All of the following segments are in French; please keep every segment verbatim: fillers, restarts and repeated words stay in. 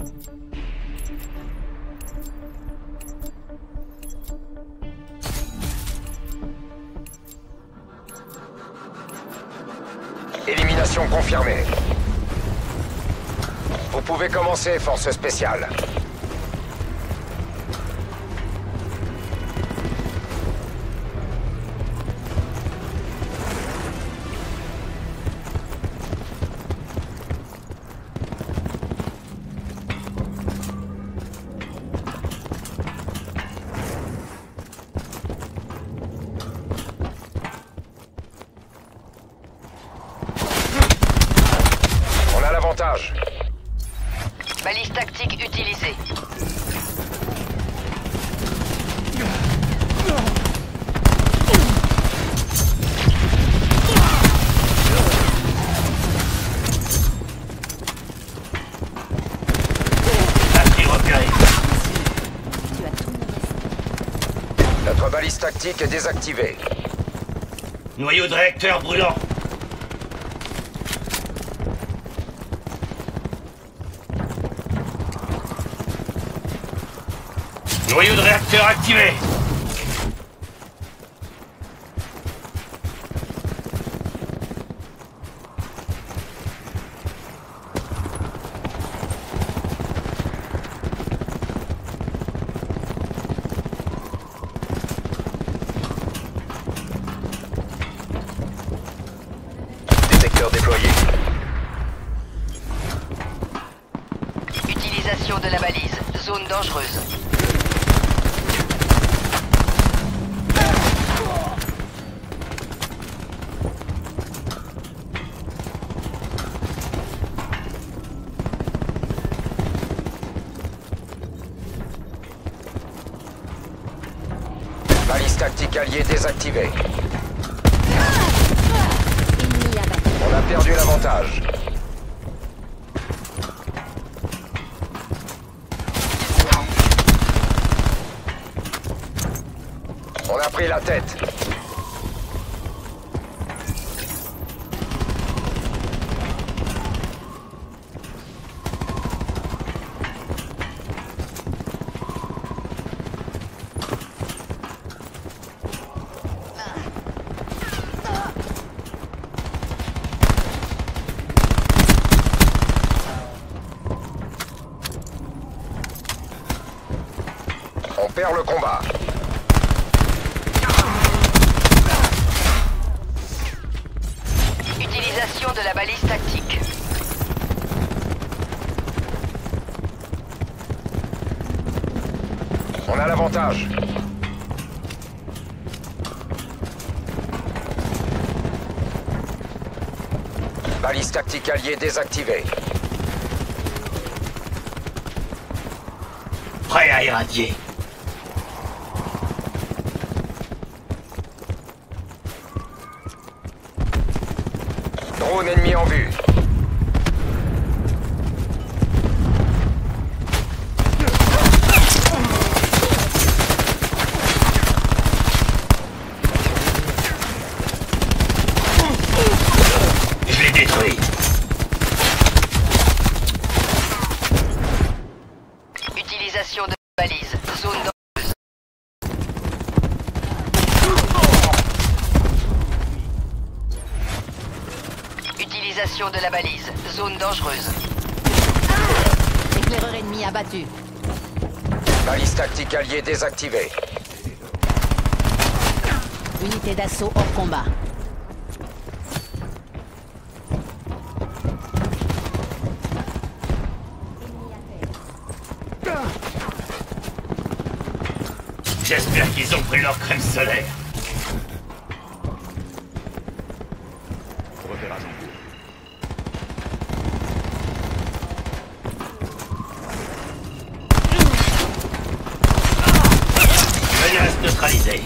Élimination confirmée. Vous pouvez commencer, force spéciale. On a l'avantage. Balise tactique utilisée. Batterie repérée. Notre balise tactique est désactivée. Noyau de réacteur brûlant. Noyau de réacteur activé. Détecteur déployé. Utilisation de la balise. Zone dangereuse. Balise tactique alliée désactivée. Ennemi abattu. On a perdu l'avantage. On a pris la tête. On perd le combat. Utilisation de la balise tactique. On a l'avantage. Balise tactique alliée désactivée. Prêt à irradier. Drone ennemi en vue. Je l'ai détruit. Utilisation de balise. Zone dangereuse. Utilisation de la balise. Zone dangereuse. Éclaireur ennemi abattu. Balise tactique alliée désactivée. Unité d'assaut hors combat. J'espère qu'ils ont pris leur crème solaire. Repérage en cours. Menace neutralisée.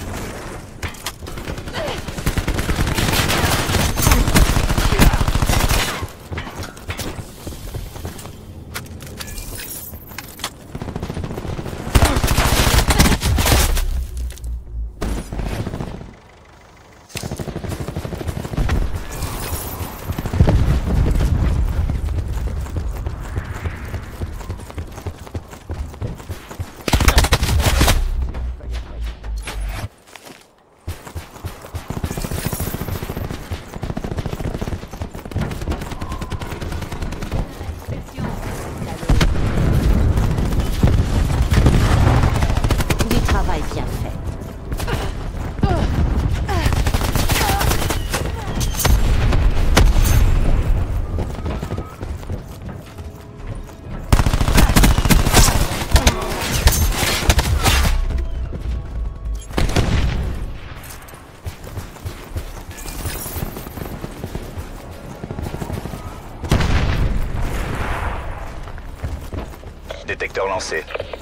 Détecteur lancé.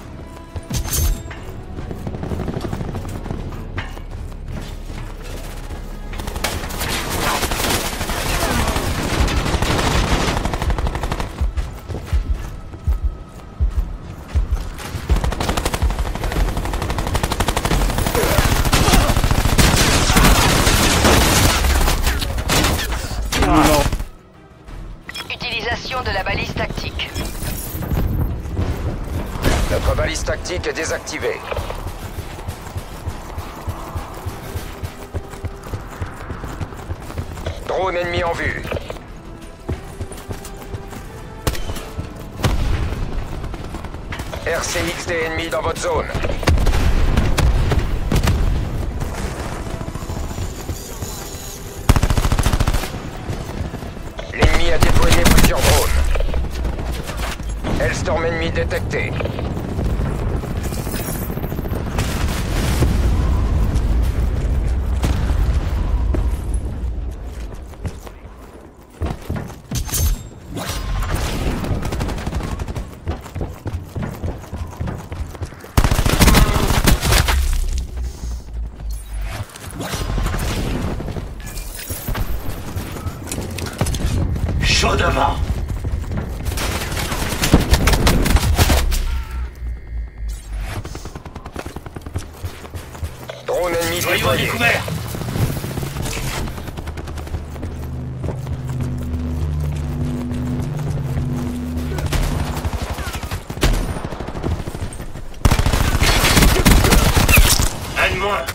Utilisation de la balise tactique. Notre balise tactique est désactivée. Drone ennemi en vue. R C X D ennemi dans votre zone. L'ennemi a déployé plusieurs drones. Hellstorm ennemi détecté. Chaud devant. Drone ennemi Joyau à déployé. découvert. Un de moins.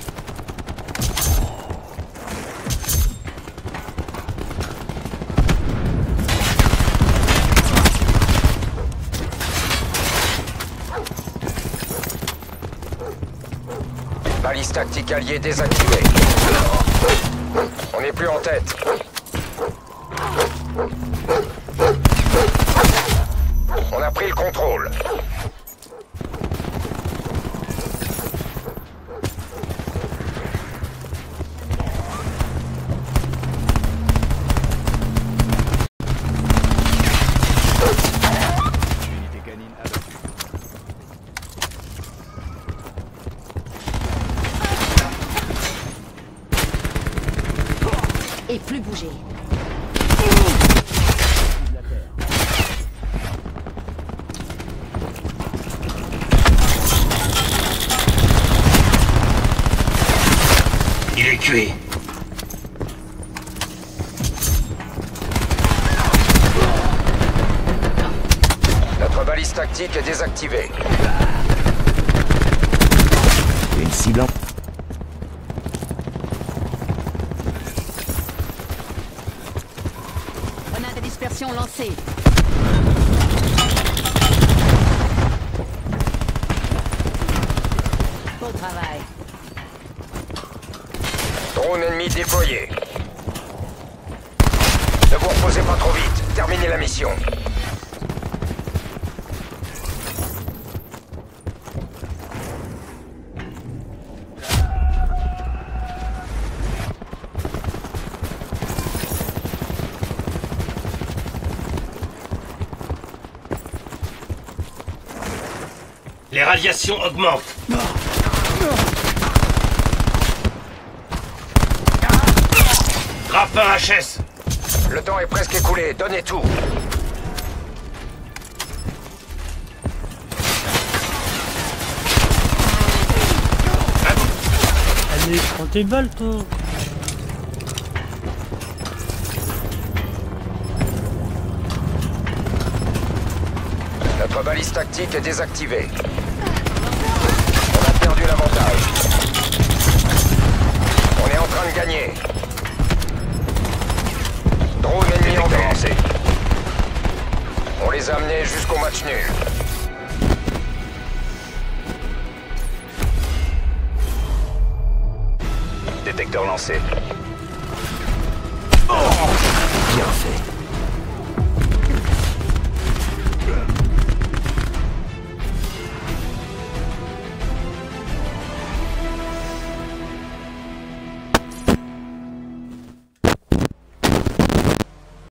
Balise tactique alliée désactivée. On n'est plus en tête. On a pris le contrôle. Unité canine abattue. Et plus bouger. Il est cuit. Notre balise tactique est désactivée. Une cible en... Grenade de dispersion lancée. Beau travail. Drone ennemi déployé. Ne vous reposez pas trop vite. Terminez la mission. Les radiations augmentent. Grappin H S. Le temps est presque écoulé. Donnez tout. Allez, prends tes balles, toi. Notre balise tactique est désactivée. On a perdu l'avantage. On est en train de gagner. Drone ennemi en vue. On les a amenés jusqu'au match nul. Détecteur lancé. Bien fait.